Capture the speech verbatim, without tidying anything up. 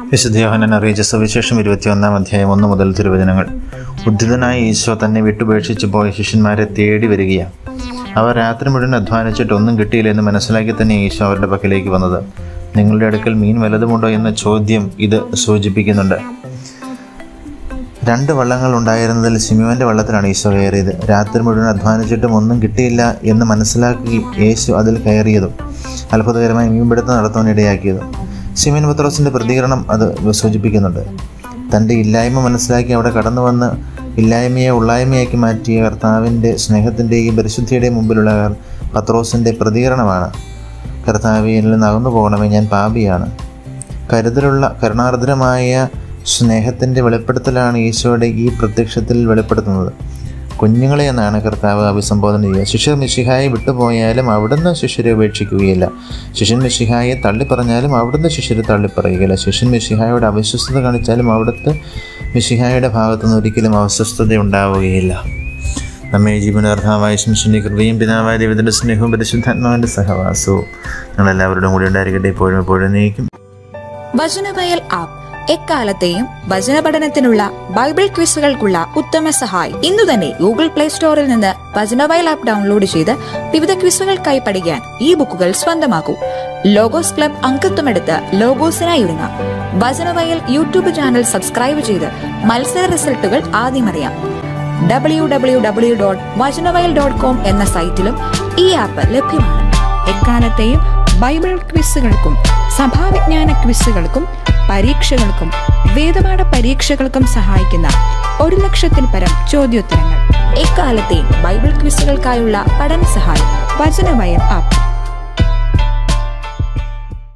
വിശുദ്ധ യോഹന്നാൻ അറിയിച്ച സുവിശേഷം ഇരുപത്തിയൊന്നാം അധ്യായം ഒന്ന് മുതൽ തിരുവചനങ്ങൾ. ഉദ്ധിതനായ ഈശോ തന്നെ വിട്ടുപേക്ഷിച്ച് പോയ ശിഷ്യന്മാരെ തേടി വരികയാണ്. അവർ രാത്രി മുഴുവൻ അധ്വാനിച്ചിട്ട് ഒന്നും കിട്ടിയില്ല എന്ന് മനസ്സിലാക്കി തന്നെ ഈശോ അവരുടെ പക്കലേക്ക് വന്നത്. നിങ്ങളുടെ അടുക്കൽ മീൻ വല്ലതുമുണ്ടോ എന്ന ചോദ്യം ഇത് സൂചിപ്പിക്കുന്നുണ്ട്. രണ്ട് വള്ളങ്ങൾ ഉണ്ടായിരുന്നതിൽ ശിമോന്റെ വള്ളത്തിലാണ് ഈശോ കയറിയത്. രാത്രി മുഴുവൻ അധ്വാനിച്ചിട്ടും ഒന്നും കിട്ടിയില്ല എന്ന് മനസ്സിലാക്കി യേശു അതിൽ കയറിയതും അത്ഭുതകരമായി മീൻപിടുത്തം നടത്താനിടയാക്കിയതും ശിമോൻ പത്രോസിൻ്റെ പ്രതികരണം അത് സൂചിപ്പിക്കുന്നുണ്ട്. തൻ്റെ ഇല്ലായ്മ മനസ്സിലാക്കി അവിടെ കടന്നു വന്ന് ഇല്ലായ്മയെ ഉള്ളായ്മയാക്കി മാറ്റിയ കർത്താവിൻ്റെ സ്നേഹത്തിൻ്റെയും പരിശുദ്ധിയുടെയും മുമ്പിലുള്ള പത്രോസിൻ്റെ പ്രതികരണമാണ്, കർത്താവേ, എന്നിൽ നിന്ന് അകന്നു പോകണമേ, ഞാൻ പാപിയാണ്. കരുതലുള്ള കരുണാർദ്രമായ സ്നേഹത്തിൻ്റെ വെളിപ്പെടുത്തലാണ് ഈശോയുടെ ഈ പ്രത്യക്ഷത്തിൽ വെളിപ്പെടുത്തുന്നത്. കുഞ്ഞുങ്ങളെ എന്നാണ് കർത്താവ് അഭിസംബോധന ചെയ്യുക. ശിഷ്യർ മിശിഹായെ വിട്ടുപോയാലും അവിടുന്ന് ശിഷ്യരെ ഉപേക്ഷിക്കുകയില്ല. ശിഷ്യൻ മിശിഹായെ തള്ളിപ്പറഞ്ഞാലും അവിടുന്ന് ശിഷ്യരെ തള്ളിപ്പറയുകയില്ല. ശിഷ്യൻ മിശിഹായോട് അവിശ്വസ്തത കാണിച്ചാലും അവിടുത്തെ മിശിഹായുടെ ഭാഗത്തുനിന്ന് ഒരിക്കലും അവിശ്വസ്തത ഉണ്ടാവുകയില്ല. നമ്മെ ജീവനാർഹമായ ശിഷ്യൻ്റെ കൃപയും പിതാവായ ദൈവത്തിൻ്റെ സ്നേഹവും പരിശുദ്ധാത്മാവിൻ്റെ സഹവാസവും ഞങ്ങളെല്ലാവരുടെയും കൂടി ഉണ്ടായിരിക്കട്ടെ, എപ്പോഴും എപ്പോഴും നീക്കും. വചനവയൽ ആപ്പ് എക്കാലത്തെയും വചന പഠനത്തിനുള്ള ബൈബിൾ ക്വിസുകൾക്കുള്ള ഉത്തമ സഹായി. ഇന്നു തന്നെ ഗൂഗിൾ പ്ലേ സ്റ്റോറിൽ നിന്ന് വചനവയൽ ആപ്പ് ഡൗൺലോഡ് ചെയ്ത് വിവിധ ക്വിസുകൾക്കായി പഠിക്കാൻ ഈ ബുക്കുകൾ സ്വന്തമാക്കൂ. ലോഗോസ് ക്ലബ് അംഗത്വമെടുത്ത് ലോഗോസിനായി ഒരുങ്ങാം. വചനവയൽ യൂട്യൂബ് ചാനൽ സബ്സ്ക്രൈബ് ചെയ്ത് മത്സര റിസൾട്ടുകൾ ആദ്യം അറിയാം. W W W dot Vachanavayal dot com എന്ന സൈറ്റിലും ഈ ആപ്പ് ലഭ്യമാണ്. എക്കാലത്തെയും ബൈബിൾ ക്വിസുകൾക്കും സഭാവിജ്ഞാന ക്വിസുകൾക്കും പരീക്ഷകൾക്കും വേദപാഠ പരീക്ഷകൾക്കും സഹായിക്കുന്ന ഒരു ലക്ഷത്തിൽ പരം ചോദ്യോത്തരങ്ങൾ. എക്കാലത്തെയും ബൈബിൾ ക്വിസുകൾക്കായുള്ള പഠന സഹായം വചനവയൽ ആപ്പ്.